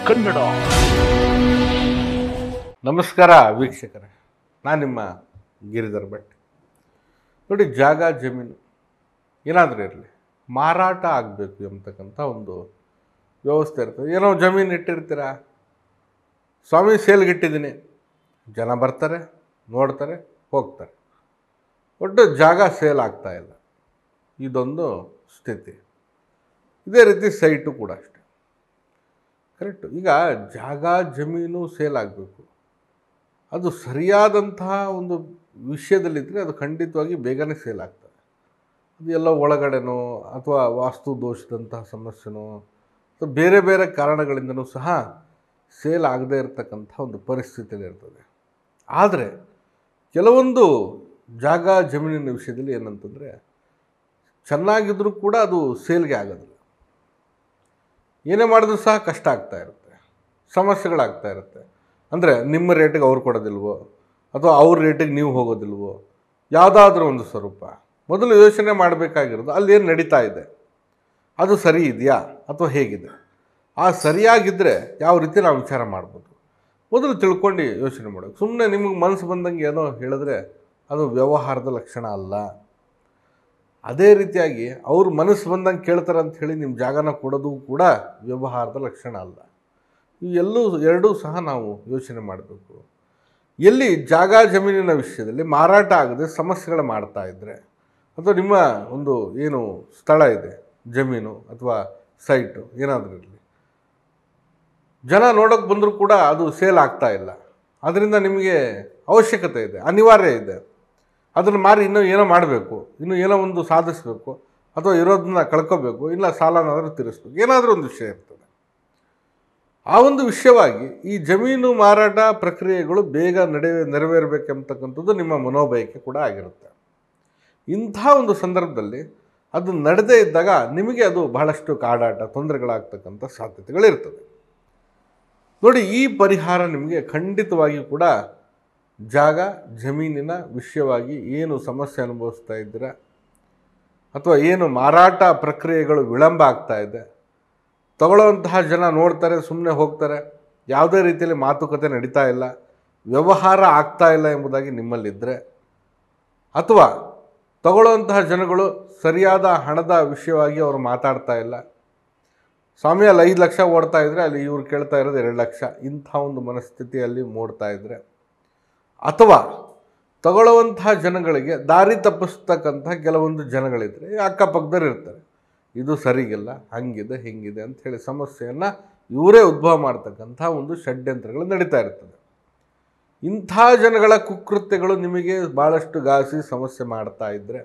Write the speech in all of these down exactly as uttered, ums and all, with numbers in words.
ಕನ್ನಡ. ನಮಸ್ಕಾರ ವೀಕ್ಷಕರೇ, ನಾನು ನಿಮ್ಮ ಗಿರಿಧರ್ ಭಟ್. ನೋಡಿ, ಜಾಗ ಜಮೀನು ಏನಾದರೂ ಇರಲಿ, ಮಾರಾಟ ಆಗಬೇಕು ಎಂಬತಕ್ಕಂಥ ಒಂದು ವ್ಯವಸ್ಥೆ ಇರ್ತದೆ. ಏನೋ ಜಮೀನು ಇಟ್ಟಿರ್ತೀರ, ಸ್ವಾಮಿ ಸೇಲ್ಗಿಟ್ಟಿದ್ದೀನಿ, ಜನ ಬರ್ತಾರೆ, ನೋಡ್ತಾರೆ, ಹೋಗ್ತಾರೆ. ಒಟ್ಟು ಜಾಗ ಸೇಲ್ ಆಗ್ತಾಯಿಲ್ಲ, ಇದೊಂದು ಸ್ಥಿತಿ. ಇದೇ ರೀತಿ ಸೈಟು ಕೂಡ ಅಷ್ಟೆ. ಕರೆಕ್ಟು. ಈಗ ಜಾಗ ಜಮೀನು ಸೇಲ್ ಆಗಬೇಕು, ಅದು ಸರಿಯಾದಂತಹ ಒಂದು ವಿಷಯದಲ್ಲಿದ್ದರೆ ಅದು ಖಂಡಿತವಾಗಿ ಬೇಗನೆ ಸೇಲ್ ಆಗ್ತದೆ. ಅದು ಎಲ್ಲ ಒಳಗಡೆನೋ ಅಥವಾ ವಾಸ್ತು ದೋಷದಂತಹ ಸಮಸ್ಯೆನೋ ಅಥವಾ ಬೇರೆ ಬೇರೆ ಕಾರಣಗಳಿಂದನೂ ಸಹ ಸೇಲ್ ಆಗದೇ ಇರತಕ್ಕಂಥ ಒಂದು ಪರಿಸ್ಥಿತಿಯಲ್ಲಿ ಇರ್ತದೆ. ಆದರೆ ಕೆಲವೊಂದು ಜಾಗ ಜಮೀನಿನ ವಿಷಯದಲ್ಲಿ ಏನಂತಂದರೆ, ಚೆನ್ನಾಗಿದ್ದರೂ ಕೂಡ ಅದು ಸೇಲ್ಗೆ ಆಗೋದಿಲ್ಲ. ಏನೇ ಮಾಡಿದ್ರೂ ಸಹ ಕಷ್ಟ ಆಗ್ತಾ ಇರುತ್ತೆ, ಸಮಸ್ಯೆಗಳಾಗ್ತಾ ಇರುತ್ತೆ. ಅಂದರೆ ನಿಮ್ಮ ರೇಟಿಗೆ ಅವ್ರು ಕೊಡೋದಿಲ್ವೋ ಅಥವಾ ಅವ್ರ ರೇಟಿಗೆ ನೀವು ಹೋಗೋದಿಲ್ವೋ, ಯಾವುದಾದ್ರೂ ಒಂದು ಸ್ವರೂಪ. ಮೊದಲು ಯೋಚನೆ ಮಾಡಬೇಕಾಗಿರೋದು ಅಲ್ಲೇನು ನಡೀತಾ ಇದೆ, ಅದು ಸರಿ ಇದೆಯಾ ಅಥವಾ ಹೇಗಿದೆ. ಆ ಸರಿಯಾಗಿದ್ದರೆ ಯಾವ ರೀತಿ ನಾವು ವಿಚಾರ ಮಾಡ್ಬೋದು, ಮೊದಲು ತಿಳ್ಕೊಂಡು ಯೋಚನೆ ಮಾಡೋದು. ಸುಮ್ಮನೆ ನಿಮಗೆ ಮನಸ್ಸು ಬಂದಂಗೆ ಏನೋ ಹೇಳಿದ್ರೆ ಅದು ವ್ಯವಹಾರದ ಲಕ್ಷಣ ಅಲ್ಲ. ಅದೇ ರೀತಿಯಾಗಿ ಅವ್ರು ಮನಸ್ಸು ಬಂದಂಗೆ ಕೇಳ್ತಾರೆ ಅಂತ ಹೇಳಿ ನಿಮ್ಮ ಜಾಗನ ಕೊಡೋದು ಕೂಡ ವ್ಯವಹಾರದ ಲಕ್ಷಣ ಅಲ್ಲ. ಇವೆಲ್ಲೂ ಎರಡೂ ಸಹ ನಾವು ಯೋಚನೆ ಮಾಡಬೇಕು. ಎಲ್ಲಿ ಜಾಗ ಜಮೀನಿನ ವಿಷಯದಲ್ಲಿ ಮಾರಾಟ ಆಗದೆ ಸಮಸ್ಯೆಗಳು ಮಾಡ್ತಾ ಇದ್ದರೆ, ಅಥವಾ ನಿಮ್ಮ ಒಂದು ಏನು ಸ್ಥಳ ಇದೆ, ಜಮೀನು ಅಥವಾ ಸೈಟು ಏನಾದರೂ ಇರಲಿ, ಜನ ನೋಡೋಕ್ಕೆ ಬಂದರೂ ಕೂಡ ಅದು ಸೇಲ್ ಆಗ್ತಾ ಇಲ್ಲ, ಅದರಿಂದ ನಿಮಗೆ ಅವಶ್ಯಕತೆ ಇದೆ, ಅನಿವಾರ್ಯ ಇದೆ, ಅದನ್ನು ಮಾರಿ ಇನ್ನೂ ಏನೋ ಮಾಡಬೇಕು, ಇನ್ನೂ ಏನೋ ಒಂದು ಸಾಧಿಸಬೇಕು, ಅಥವಾ ಇರೋದನ್ನ ಕಳ್ಕೋಬೇಕು, ಇಲ್ಲ ಸಾಲನಾದರೂ ತೀರಿಸ್ಬೇಕು, ಏನಾದರೂ ಒಂದು ವಿಷಯ ಇರ್ತದೆ. ಆ ಒಂದು ವಿಷಯವಾಗಿ ಈ ಜಮೀನು ಮಾರಾಟ ಪ್ರಕ್ರಿಯೆಗಳು ಬೇಗ ನಡೆ ನೆರವೇರಬೇಕೆಂಬತಕ್ಕಂಥದ್ದು ನಿಮ್ಮ ಮನೋಬಯಕೆ ಕೂಡ ಆಗಿರುತ್ತೆ. ಇಂಥ ಒಂದು ಸಂದರ್ಭದಲ್ಲಿ ಅದು ನಡೆದೇ ಇದ್ದಾಗ ನಿಮಗೆ ಅದು ಬಹಳಷ್ಟು ಕಾಡಾಟ, ತೊಂದರೆಗಳಾಗ್ತಕ್ಕಂಥ ಸಾಧ್ಯತೆಗಳಿರ್ತದೆ. ನೋಡಿ, ಈ ಪರಿಹಾರ ನಿಮಗೆ ಖಂಡಿತವಾಗಿ ಕೂಡ ಜಾಗ ಜಮೀನಿನ ವಿಷಯವಾಗಿ ಏನು ಸಮಸ್ಯೆ ಅನುಭವಿಸ್ತಾ ಇದ್ದೀರಾ, ಅಥವಾ ಏನು ಮಾರಾಟ ಪ್ರಕ್ರಿಯೆಗಳು ವಿಳಂಬ ಆಗ್ತಾ ಇದೆ, ತಗೊಳ್ಳೋವಂತಹ ಜನ ನೋಡ್ತಾರೆ, ಸುಮ್ಮನೆ ಹೋಗ್ತಾರೆ, ಯಾವುದೇ ರೀತಿಯಲ್ಲಿ ಮಾತುಕತೆ ನಡೀತಾ ಇಲ್ಲ, ವ್ಯವಹಾರ ಆಗ್ತಾ ಇಲ್ಲ ಎಂಬುದಾಗಿ ನಿಮ್ಮಲ್ಲಿದ್ದರೆ, ಅಥವಾ ತಗೊಳ್ಳೋವಂತಹ ಜನಗಳು ಸರಿಯಾದ ಹಣದ ವಿಷಯವಾಗಿ ಅವರು ಮಾತಾಡ್ತಾ ಇಲ್ಲ, ಸ್ವಾಮಿ ಅಲ್ಲಿ ಐದು ಲಕ್ಷ ಓಡ್ತಾ ಇದ್ದರೆ ಅಲ್ಲಿ ಇವ್ರು ಕೇಳ್ತಾ ಇರೋದು ಎರಡು ಲಕ್ಷ, ಇಂಥ ಒಂದು ಮನಸ್ಥಿತಿಯಲ್ಲಿ ಮೂಡ್ತಾ ಇದ್ದರೆ, ಅಥವಾ ತಗೊಳ್ಳುವಂತಹ ಜನಗಳಿಗೆ ದಾರಿ ತಪ್ಪಿಸ್ತಕ್ಕಂಥ ಕೆಲವೊಂದು ಜನಗಳಿದ್ದರೆ ಅಕ್ಕಪಕ್ಕದಲ್ಲಿ ಇರ್ತಾರೆ, ಇದು ಸರಿಗಿಲ್ಲ, ಹಂಗಿದೆ ಹಿಂಗಿದೆ ಅಂಥೇಳಿ ಸಮಸ್ಯೆಯನ್ನು ಇವರೇ ಉದ್ಭವ ಮಾಡ್ತಕ್ಕಂಥ ಒಂದು ಷಡ್ಯಂತ್ರಗಳು ನಡೀತಾ ಇರ್ತದೆ. ಇಂಥ ಜನಗಳ ಕುಕೃತ್ಯಗಳು ನಿಮಗೆ ಭಾಳಷ್ಟು ಗಾಸಿ ಸಮಸ್ಯೆ ಮಾಡ್ತಾ ಇದ್ದರೆ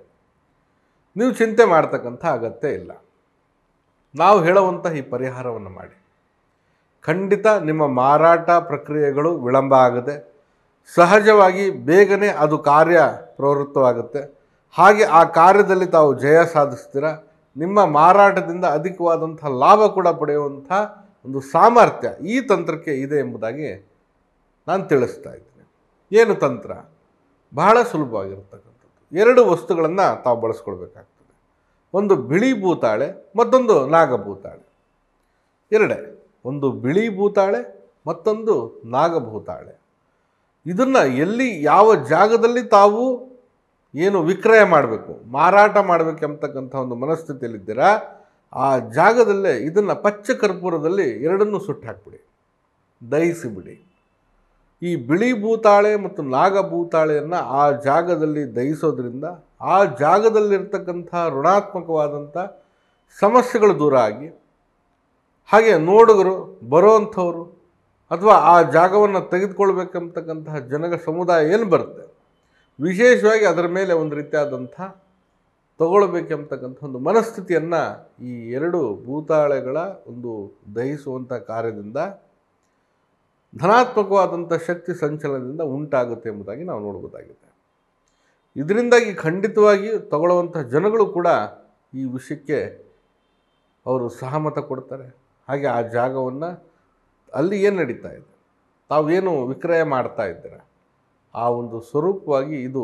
ನೀವು ಚಿಂತೆ ಮಾಡ್ತಕ್ಕಂಥ ಅಗತ್ಯ ಇಲ್ಲ. ನಾವು ಹೇಳುವಂಥ ಈ ಪರಿಹಾರವನ್ನು ಮಾಡಿ ಖಂಡಿತ ನಿಮ್ಮ ಮಾರಾಟ ಪ್ರಕ್ರಿಯೆಗಳು ವಿಳಂಬ ಆಗದೆ ಸಹಜವಾಗಿ ಬೇಗನೆ ಅದು ಕಾರ್ಯ ಪ್ರವೃತ್ತವಾಗುತ್ತೆ. ಹಾಗೆ ಆ ಕಾರ್ಯದಲ್ಲಿ ತಾವು ಜಯ ಸಾಧಿಸ್ತೀರ. ನಿಮ್ಮ ಮಾರಾಟದಿಂದ ಅಧಿಕವಾದಂಥ ಲಾಭ ಕೂಡ ಪಡೆಯುವಂಥ ಒಂದು ಸಾಮರ್ಥ್ಯ ಈ ತಂತ್ರಕ್ಕೆ ಇದೆ ಎಂಬುದಾಗಿ ನಾನು ತಿಳಿಸ್ತಾ ಇದ್ದೀನಿ. ಏನು ತಂತ್ರ? ಬಹಳ ಸುಲಭವಾಗಿರ್ತಕ್ಕಂಥದ್ದು. ಎರಡು ವಸ್ತುಗಳನ್ನು ತಾವು ಬಳಸ್ಕೊಳ್ಬೇಕಾಗ್ತದೆ. ಒಂದು ಬಿಳಿ ಭೂತಾಳೆ, ಮತ್ತೊಂದು ನಾಗಭೂತಾಳೆ. ಎರಡೇ, ಒಂದು ಬಿಳಿ ಭೂತಾಳೆ, ಮತ್ತೊಂದು ನಾಗಭೂತಾಳೆ. ಇದನ್ನು ಎಲ್ಲಿ ಯಾವ ಜಾಗದಲ್ಲಿ ತಾವು ಏನು ವಿಕ್ರಯ ಮಾಡಬೇಕು, ಮಾರಾಟ ಮಾಡಬೇಕೆಂಬತಕ್ಕಂಥ ಒಂದು ಮನಸ್ಥಿತಿಯಲ್ಲಿದ್ದೀರಾ, ಆ ಜಾಗದಲ್ಲೇ ಇದನ್ನು ಪಚ್ಚ ಕರ್ಪೂರದಲ್ಲಿ ಎರಡನ್ನೂ ಸುಟ್ಟು ಹಾಕ್ಬಿಡಿ, ದಹಿಸಿಬಿಡಿ. ಈ ಬಿಳಿ ಭೂತಾಳೆ ಮತ್ತು ನಾಗಭೂತಾಳೆಯನ್ನು ಆ ಜಾಗದಲ್ಲಿ ದಹಿಸೋದ್ರಿಂದ ಆ ಜಾಗದಲ್ಲಿರ್ತಕ್ಕಂಥ ಋಣಾತ್ಮಕವಾದಂಥ ಸಮಸ್ಯೆಗಳು ದೂರ ಆಗಿ, ಹಾಗೆ ನೋಡುಗರು ಬರೋವಂಥವರು ಅಥವಾ ಆ ಜಾಗವನ್ನು ತೆಗೆದುಕೊಳ್ಬೇಕಂತಕ್ಕಂತಹ ಜನಗ ಸಮುದಾಯ ಏನು ಬರುತ್ತೆ, ವಿಶೇಷವಾಗಿ ಅದರ ಮೇಲೆ ಒಂದು ರೀತಿಯಾದಂಥ ತಗೊಳ್ಬೇಕೆಂಬತಕ್ಕಂಥ ಒಂದು ಮನಸ್ಥಿತಿಯನ್ನು ಈ ಎರಡು ಭೂತಾಳೆಗಳ ಒಂದು ದಹಿಸುವಂಥ ಕಾರ್ಯದಿಂದ ಧನಾತ್ಮಕವಾದಂಥ ಶಕ್ತಿ ಸಂಚಲನದಿಂದ ಉಂಟಾಗುತ್ತೆ ಎಂಬುದಾಗಿ ನಾವು ನೋಡ್ಬೋದಾಗಿದೆ. ಇದರಿಂದಾಗಿ ಖಂಡಿತವಾಗಿ ತಗೊಳ್ಳುವಂಥ ಜನಗಳು ಕೂಡ ಈ ವಿಷಯಕ್ಕೆ ಅವರು ಸಹಮತ ಕೊಡ್ತಾರೆ. ಹಾಗೆ ಆ ಜಾಗವನ್ನು ಅಲ್ಲಿ ಏನು ನಡೀತಾ ಇದೆ, ತಾವೇನು ವಿಕ್ರಯ ಮಾಡ್ತಾ ಇದ್ದೀರ, ಆ ಒಂದು ಸ್ವರೂಪವಾಗಿ ಇದು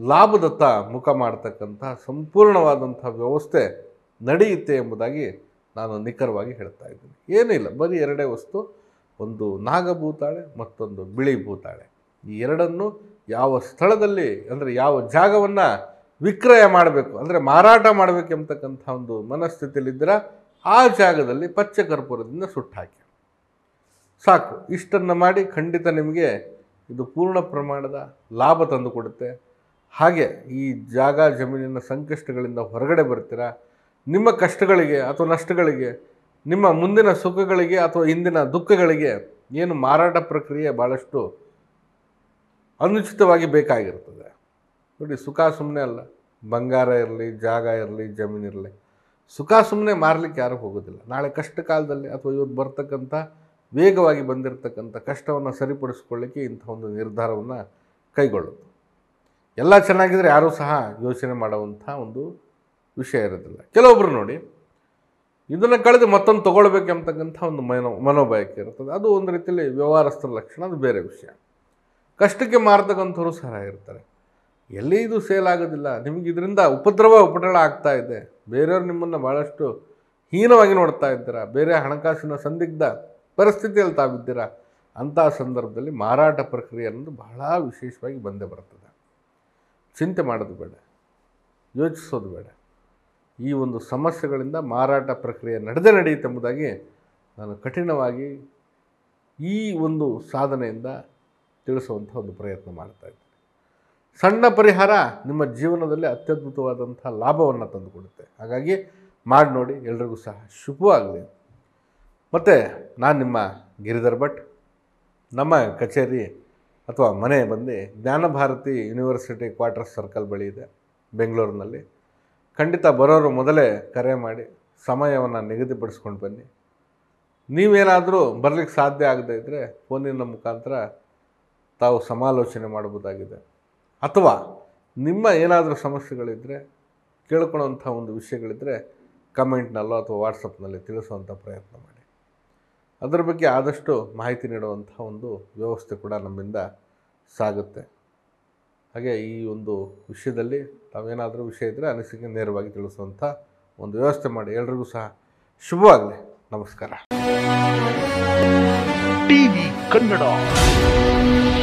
ಲಾಭದತ್ತ ಮುಖ ಮಾಡ್ತಕ್ಕಂಥ ಸಂಪೂರ್ಣವಾದಂಥ ವ್ಯವಸ್ಥೆ ನಡೆಯುತ್ತೆ ಎಂಬುದಾಗಿ ನಾನು ನಿಖರವಾಗಿ ಹೇಳ್ತಾ ಇದ್ದೀನಿ. ಏನಿಲ್ಲ, ಬರೀ ಎರಡೇ ವಸ್ತು, ಒಂದು ನಾಗಭೂತಾಳೆ ಮತ್ತೊಂದು ಬಿಳಿ ಭೂತಾಳೆ. ಈ ಎರಡನ್ನು ಯಾವ ಸ್ಥಳದಲ್ಲಿ ಅಂದರೆ ಯಾವ ಜಾಗವನ್ನು ವಿಕ್ರಯ ಮಾಡಬೇಕು ಅಂದರೆ ಮಾರಾಟ ಮಾಡಬೇಕು ಎಂಬತಕ್ಕಂಥ ಒಂದು ಮನಸ್ಥಿತಿಯಲ್ಲಿದ್ದರೆ ಆ ಜಾಗದಲ್ಲಿ ಪಚ್ಚ ಕರ್ಪೂರದಿಂದ ಸುಟ್ಟಾಕಿ ಸಾಕು. ಇಷ್ಟನ್ನು ಮಾಡಿ ಖಂಡಿತ ನಿಮಗೆ ಇದು ಪೂರ್ಣ ಪ್ರಮಾಣದ ಲಾಭ ತಂದು ಕೊಡುತ್ತೆ. ಹಾಗೆ ಈ ಜಾಗ ಜಮೀನಿನ ಸಂಕಷ್ಟಗಳಿಂದ ಹೊರಗಡೆ ಬರ್ತೀರಾ. ನಿಮ್ಮ ಕಷ್ಟಗಳಿಗೆ ಅಥವಾ ನಷ್ಟಗಳಿಗೆ, ನಿಮ್ಮ ಮುಂದಿನ ಸುಖಗಳಿಗೆ ಅಥವಾ ಇಂದಿನ ದುಃಖಗಳಿಗೆ ಏನು ಮಾರಾಟ ಪ್ರಕ್ರಿಯೆ ಭಾಳಷ್ಟು ಅನುಚಿತವಾಗಿ ಬೇಕಾಗಿರ್ತದೆ. ನೋಡಿ, ಸುಖ ಸುಮ್ಮನೆ ಅಲ್ಲ. ಬಂಗಾರ ಇರಲಿ, ಜಾಗ ಇರಲಿ, ಜಮೀನಿರಲಿ, ಸುಖ ಸುಮ್ಮನೆ ಮಾರಲಿಕ್ಕೆ ಯಾರೂ ಹೋಗೋದಿಲ್ಲ. ನಾಳೆ ಕಷ್ಟ ಕಾಲದಲ್ಲಿ ಅಥವಾ ಇವತ್ತು ಬರ್ತಕ್ಕಂಥ ವೇಗವಾಗಿ ಬಂದಿರತಕ್ಕಂಥ ಕಷ್ಟವನ್ನು ಸರಿಪಡಿಸ್ಕೊಳ್ಳಿಕ್ಕೆ ಇಂಥ ಒಂದು ನಿರ್ಧಾರವನ್ನು ಕೈಗೊಳ್ಳೋದು. ಎಲ್ಲ ಚೆನ್ನಾಗಿದ್ದರೆ ಯಾರೂ ಸಹ ಯೋಚನೆ ಮಾಡುವಂಥ ಒಂದು ವಿಷಯ ಇರೋದಿಲ್ಲ. ಕೆಲವೊಬ್ಬರು ನೋಡಿ, ಇದನ್ನು ಕಳೆದು ಮತ್ತೊಂದು ತೊಗೊಳ್ಬೇಕು ಎಂಬತಕ್ಕಂಥ ಒಂದು ಮನೋ ಮನೋಬಯಕೆ ಇರ್ತದೆ. ಅದು ಒಂದು ರೀತಿಯಲ್ಲಿ ವ್ಯವಹಾರಸ್ಥರ ಲಕ್ಷಣ, ಅದು ಬೇರೆ ವಿಷಯ. ಕಷ್ಟಕ್ಕೆ ಮಾರ್ತಕ್ಕಂಥವ್ರು ಸಹ ಇರ್ತಾರೆ. ಎಲ್ಲಿ ಇದು ಸೇಲ್ ಆಗೋದಿಲ್ಲ, ನಿಮಗೆ ಇದರಿಂದ ಉಪದ್ರವ ಉಪಟಳ ಆಗ್ತಾ ಇದೆ, ಬೇರೆಯವರು ನಿಮ್ಮನ್ನು ಭಾಳಷ್ಟು ಹೀನವಾಗಿ ನೋಡ್ತಾ ಇದ್ದೀರಾ, ಬೇರೆ ಹಣಕಾಸಿನ ಸಂದಿಗ್ಧ ಪರಿಸ್ಥಿತಿಯಲ್ಲಿ ತಾವಿದ್ದೀರಾ, ಅಂಥ ಸಂದರ್ಭದಲ್ಲಿ ಮಾರಾಟ ಪ್ರಕ್ರಿಯೆ ಅನ್ನೋದು ಬಹಳ ವಿಶೇಷವಾಗಿ ಬಂದೇ ಬರ್ತದೆ. ಚಿಂತೆ ಮಾಡೋದು ಬೇಡ, ಯೋಚಿಸೋದು ಬೇಡ. ಈ ಒಂದು ಸಮಸ್ಯೆಗಳಿಂದ ಮಾರಾಟ ಪ್ರಕ್ರಿಯೆ ನಡೆದೇ ನಡೆಯುತ್ತೆ ಎಂಬುದಾಗಿ ನಾನು ಕಠಿಣವಾಗಿ ಈ ಒಂದು ಸಾಧನೆಯಿಂದ ತಿಳಿಸುವಂಥ ಒಂದು ಪ್ರಯತ್ನ ಮಾಡ್ತಾಯಿದ್ದೀನಿ. ಸಣ್ಣ ಪರಿಹಾರ ನಿಮ್ಮ ಜೀವನದಲ್ಲಿ ಅತ್ಯದ್ಭುತವಾದಂಥ ಲಾಭವನ್ನು ತಂದುಕೊಡುತ್ತೆ. ಹಾಗಾಗಿ ಮಾಡಿ ನೋಡಿ, ಎಲ್ರಿಗೂ ಸಹ ಶುಭವಾಗಲಿ. ಮತ್ತು ನಾನು ನಿಮ್ಮ ಗಿರಿಧರ್ ಭಟ್. ನಮ್ಮ ಕಚೇರಿ ಅಥವಾ ಮನೆ ಬಂದು ಜ್ಞಾನಭಾರತಿ ಯೂನಿವರ್ಸಿಟಿ ಕ್ವಾರ್ಟರ್ಸ್ ಸರ್ಕಲ್ ಬಳಿ ಇದೆ, ಬೆಂಗಳೂರಿನಲ್ಲಿ. ಖಂಡಿತ ಬರೋರು ಮೊದಲೇ ಕರೆ ಮಾಡಿ ಸಮಯವನ್ನು ನಿಗದಿಪಡಿಸ್ಕೊಂಡು ಬನ್ನಿ. ನೀವೇನಾದರೂ ಬರಲಿಕ್ಕೆ ಸಾಧ್ಯ ಆಗದೇ ಇದ್ದರೆ ಫೋನಿನ ಮುಖಾಂತರ ತಾವು ಸಮಾಲೋಚನೆ ಮಾಡ್ಬೋದಾಗಿದೆ. ಅಥವಾ ನಿಮ್ಮ ಏನಾದರೂ ಸಮಸ್ಯೆಗಳಿದ್ದರೆ, ಕೇಳ್ಕೊಳ್ಳೋವಂಥ ಒಂದು ವಿಷಯಗಳಿದ್ದರೆ ಕಮೆಂಟ್ನಲ್ಲೋ ಅಥವಾ ವಾಟ್ಸಪ್ನಲ್ಲಿ ತಿಳಿಸುವಂಥ ಪ್ರಯತ್ನ ಮಾಡಿ. ಅದರ ಬಗ್ಗೆ ಆದಷ್ಟು ಮಾಹಿತಿ ನೀಡುವಂಥ ಒಂದು ವ್ಯವಸ್ಥೆ ಕೂಡ ನಮ್ಮಿಂದ ಸಾಗುತ್ತೆ. ಹಾಗೆ ಈ ಒಂದು ವಿಷಯದಲ್ಲಿ ತಾವೇನಾದರೂ ವಿಷಯ ಇದ್ದರೆ ಅನಿಸಿಕೆ ನೇರವಾಗಿ ತಿಳಿಸುವಂಥ ಒಂದು ವ್ಯವಸ್ಥೆ ಮಾಡಿ. ಎಲ್ರಿಗೂ ಸಹ ಶುಭವಾಗಲಿ. ನಮಸ್ಕಾರ. ಟಿವಿ ಕನ್ನಡ.